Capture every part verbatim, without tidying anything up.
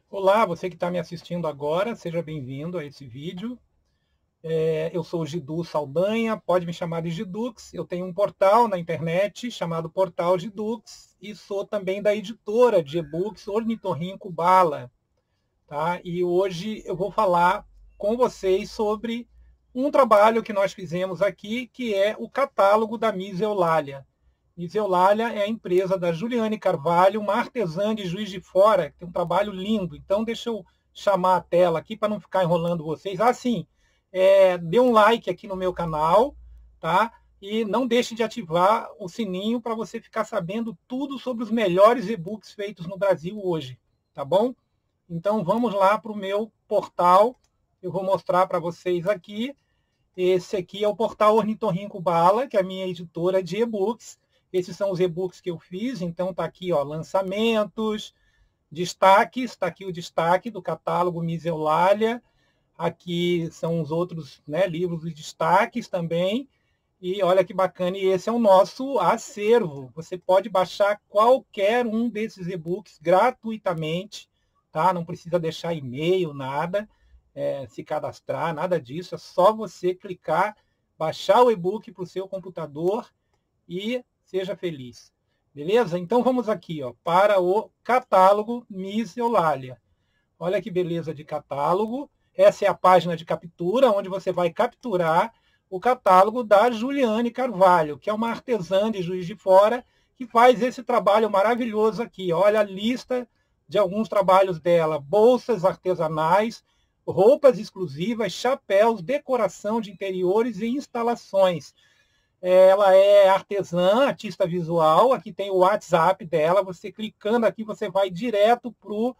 Olá, você que está me assistindo agora, seja bem-vindo a esse vídeo. É, eu sou o Gidu Saldanha, pode me chamar de Gidux. Eu tenho um portal na internet chamado Portal Gidux e sou também da editora de e-books Ornitorrinco Bala. Tá? E hoje eu vou falar com vocês sobre um trabalho que nós fizemos aqui, que é o catálogo da Miss Eulália. Miss Eulália é a empresa da Juliane Carvalho, uma artesã de Juiz de Fora, que tem um trabalho lindo. Então, deixa eu chamar a tela aqui para não ficar enrolando vocês. Ah, sim, é, dê um like aqui no meu canal, tá? E não deixe de ativar o sininho para você ficar sabendo tudo sobre os melhores e-books feitos no Brasil hoje, tá bom? Então, vamos lá para o meu portal. Eu vou mostrar para vocês aqui. Esse aqui é o portal Ornitorrinco Bala, que é a minha editora de e-books. Esses são os e-books que eu fiz. Então, está aqui, ó, lançamentos, destaques. Está aqui o destaque do catálogo Miss Eulália. Aqui são os outros, né, livros de destaques também. E olha que bacana, e esse é o nosso acervo. Você pode baixar qualquer um desses e-books gratuitamente, tá? Não precisa deixar e-mail, nada, é, se cadastrar, nada disso. É só você clicar, baixar o e-book para o seu computador e seja feliz. Beleza? Então vamos aqui, ó, para o catálogo Miss Eulália. Olha que beleza de catálogo. Essa é a página de captura, onde você vai capturar o catálogo da Juliane Carvalho, que é uma artesã de Juiz de Fora, que faz esse trabalho maravilhoso aqui. Olha a lista de alguns trabalhos dela: bolsas artesanais, roupas exclusivas, chapéus, decoração de interiores e instalações. Ela é artesã, artista visual. Aqui tem o WhatsApp dela. Você clicando aqui, você vai direto para o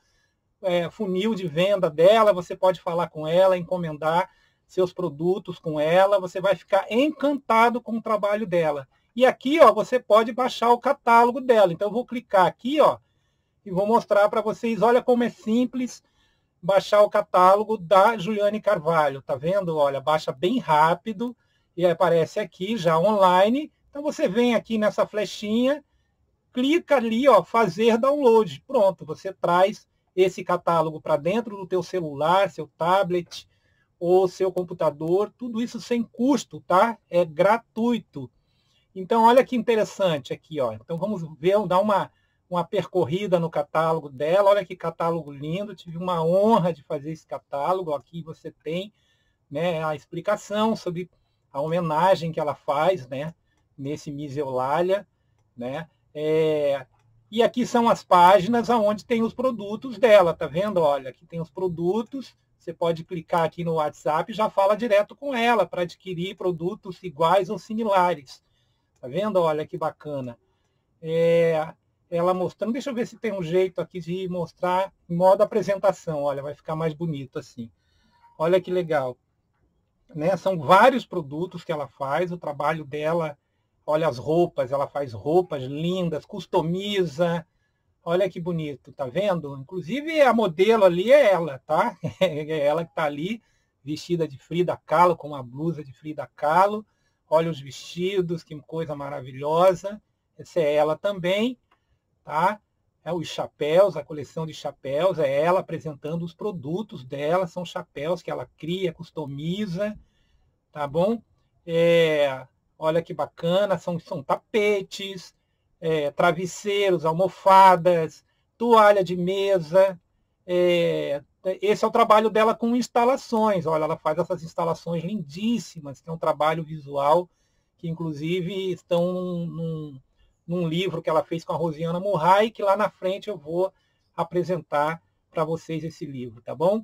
é, funil de venda dela. Você pode falar com ela, encomendar seus produtos com ela. Você vai ficar encantado com o trabalho dela. E aqui, ó, você pode baixar o catálogo dela. Então, eu vou clicar aqui, ó, e vou mostrar para vocês. Olha como é simples baixar o catálogo da Juliane Carvalho. Tá vendo? Olha, baixa bem rápido e aparece aqui já online. Então, você vem aqui nessa flechinha, clica ali, ó, fazer download. Pronto, você traz esse catálogo para dentro do teu celular, seu tablet ou seu computador, tudo isso sem custo, tá? É gratuito. Então, olha que interessante aqui, ó. Então, vamos ver, dar uma, uma percorrida no catálogo dela. Olha que catálogo lindo. Tive uma honra de fazer esse catálogo. Aqui você tem, né, a explicação sobre a homenagem que ela faz, né, nesse Miss Eulália, né? É, e aqui são as páginas onde tem os produtos dela, tá vendo? Olha, aqui tem os produtos. Você pode clicar aqui no WhatsApp e já fala direto com ela para adquirir produtos iguais ou similares. Tá vendo? Olha que bacana. É, ela mostrando, deixa eu ver se tem um jeito aqui de mostrar em modo apresentação. Olha, vai ficar mais bonito assim. Olha que legal. Né? São vários produtos que ela faz, o trabalho dela. Olha as roupas, ela faz roupas lindas, customiza. Olha que bonito, tá vendo? Inclusive a modelo ali é ela, tá? É ela que tá ali, vestida de Frida Kahlo, com uma blusa de Frida Kahlo. Olha os vestidos, que coisa maravilhosa. Essa é ela também, tá? É os chapéus, a coleção de chapéus, é ela apresentando os produtos dela, são chapéus que ela cria, customiza, tá bom? É, olha que bacana, são, são tapetes, é, travesseiros, almofadas, toalha de mesa. É, esse é o trabalho dela com instalações. Olha, ela faz essas instalações lindíssimas, que é um trabalho visual que, inclusive, estão num, num, num livro que ela fez com a Rosiana Murray, que lá na frente eu vou apresentar para vocês esse livro, tá bom?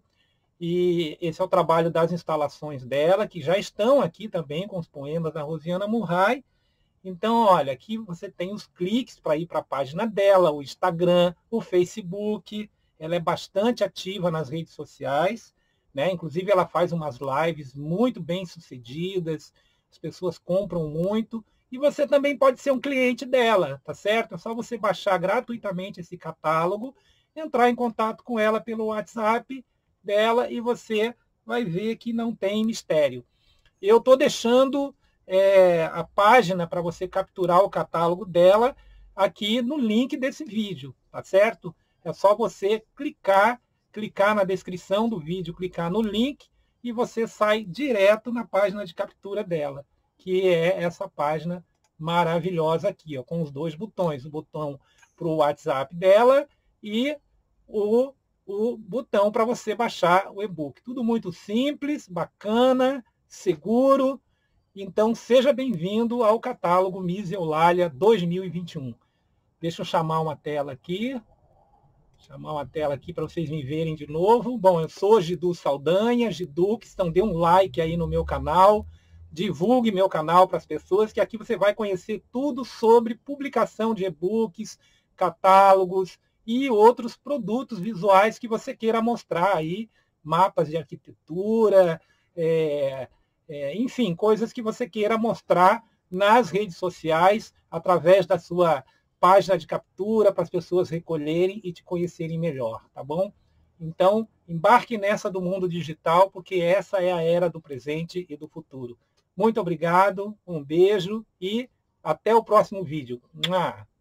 E esse é o trabalho das instalações dela, que já estão aqui também com os poemas da Rosiana Murray. Então, olha, aqui você tem os cliques para ir para a página dela, o Instagram, o Facebook. Ela é bastante ativa nas redes sociais, né? Inclusive ela faz umas lives muito bem sucedidas, as pessoas compram muito, e você também pode ser um cliente dela, tá certo? É só você baixar gratuitamente esse catálogo, entrar em contato com ela pelo WhatsApp dela e você vai ver que não tem mistério. Eu estou deixando é, a página para você capturar o catálogo dela aqui no link desse vídeo, tá certo? É só você clicar clicar na descrição do vídeo, clicar no link e você sai direto na página de captura dela, que é essa página maravilhosa aqui, ó, com os dois botões, o botão para o WhatsApp dela e o, o botão para você baixar o e-book. Tudo muito simples, bacana, seguro. Então, seja bem-vindo ao catálogo Miss Eulalia dois mil e vinte e um. Deixa eu chamar uma tela aqui. Chamar uma tela aqui para vocês me verem de novo. Bom, eu sou Gidu Saldanha, Gidux, então dê um like aí no meu canal. Divulgue meu canal para as pessoas, que aqui você vai conhecer tudo sobre publicação de e-books, catálogos e outros produtos visuais que você queira mostrar aí, mapas de arquitetura, é, é, enfim, coisas que você queira mostrar nas redes sociais, através da sua página de captura, para as pessoas recolherem e te conhecerem melhor, tá bom? Então, embarque nessa do mundo digital, porque essa é a era do presente e do futuro. Muito obrigado, um beijo e até o próximo vídeo.